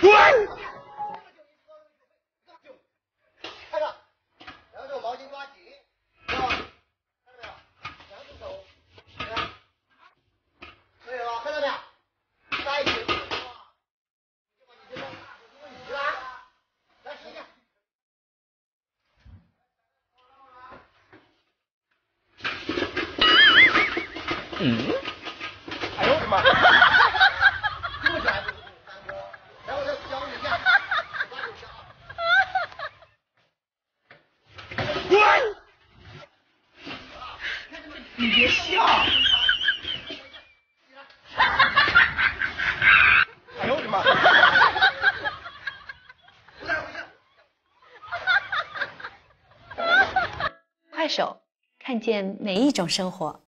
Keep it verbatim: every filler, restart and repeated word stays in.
看着，然后这个毛巾抓紧，看到没有？两只手，可以了吧？看到没有？在一起，就把你这张大手给我移来，来洗洗。 嗯？哎呦我的妈！ 这么小还不是三哥，然后再教你一下，抓紧下啊！ 滚！你别笑！哎呦我的妈！ 快手，看见每一种生活。